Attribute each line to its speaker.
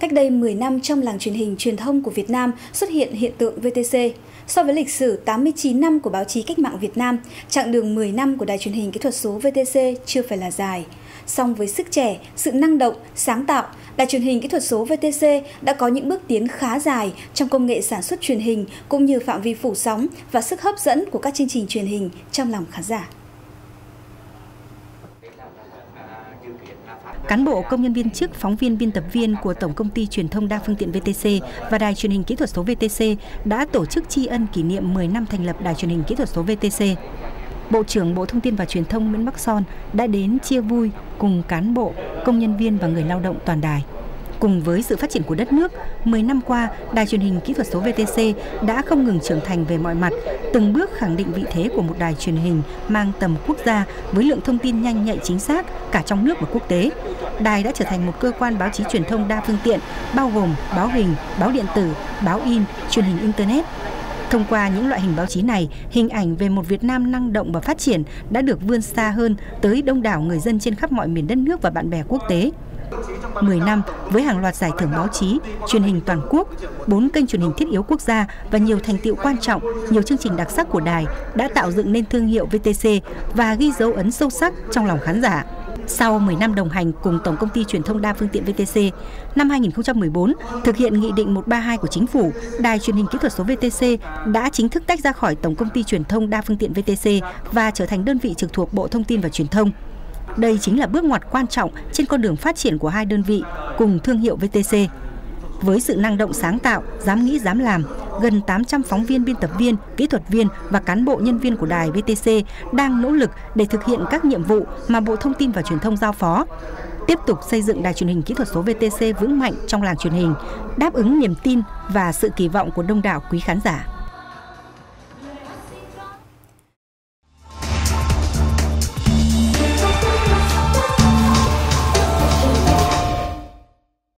Speaker 1: Cách đây 10 năm trong làng truyền hình truyền thông của Việt Nam xuất hiện hiện tượng VTC. So với lịch sử 89 năm của báo chí cách mạng Việt Nam, chặng đường 10 năm của Đài truyền hình kỹ thuật số VTC chưa phải là dài. Song với sức trẻ, sự năng động, sáng tạo, Đài truyền hình kỹ thuật số VTC đã có những bước tiến khá dài trong công nghệ sản xuất truyền hình cũng như phạm vi phủ sóng và sức hấp dẫn của các chương trình truyền hình trong lòng khán giả.
Speaker 2: Cán bộ, công nhân viên chức, phóng viên, biên tập viên của Tổng công ty Truyền thông đa phương tiện VTC và Đài truyền hình kỹ thuật số VTC đã tổ chức tri ân kỷ niệm 10 năm thành lập Đài truyền hình kỹ thuật số VTC. Bộ trưởng Bộ Thông tin và Truyền thông Nguyễn Bắc Son đã đến chia vui cùng cán bộ, công nhân viên và người lao động toàn đài. Cùng với sự phát triển của đất nước, 10 năm qua, Đài truyền hình kỹ thuật số VTC đã không ngừng trưởng thành về mọi mặt, từng bước khẳng định vị thế của một đài truyền hình mang tầm quốc gia với lượng thông tin nhanh nhạy chính xác cả trong nước và quốc tế. Đài đã trở thành một cơ quan báo chí truyền thông đa phương tiện, bao gồm báo hình, báo điện tử, báo in, truyền hình Internet. Thông qua những loại hình báo chí này, hình ảnh về một Việt Nam năng động và phát triển đã được vươn xa hơn tới đông đảo người dân trên khắp mọi miền đất nước và bạn bè quốc tế. 10 năm với hàng loạt giải thưởng báo chí, truyền hình toàn quốc, 4 kênh truyền hình thiết yếu quốc gia và nhiều thành tựu quan trọng, nhiều chương trình đặc sắc của đài đã tạo dựng nên thương hiệu VTC và ghi dấu ấn sâu sắc trong lòng khán giả. Sau 10 năm đồng hành cùng Tổng công ty Truyền thông đa phương tiện VTC, năm 2014, thực hiện Nghị định 132 của Chính phủ, Đài truyền hình kỹ thuật số VTC đã chính thức tách ra khỏi Tổng công ty Truyền thông đa phương tiện VTC và trở thành đơn vị trực thuộc Bộ Thông tin và Truyền thông. Đây chính là bước ngoặt quan trọng trên con đường phát triển của hai đơn vị cùng thương hiệu VTC. Với sự năng động sáng tạo, dám nghĩ dám làm, gần 800 phóng viên, biên tập viên, kỹ thuật viên và cán bộ nhân viên của đài VTC đang nỗ lực để thực hiện các nhiệm vụ mà Bộ Thông tin và Truyền thông giao phó. Tiếp tục xây dựng đài truyền hình kỹ thuật số VTC vững mạnh trong làng truyền hình, đáp ứng niềm tin và sự kỳ vọng của đông đảo quý khán giả.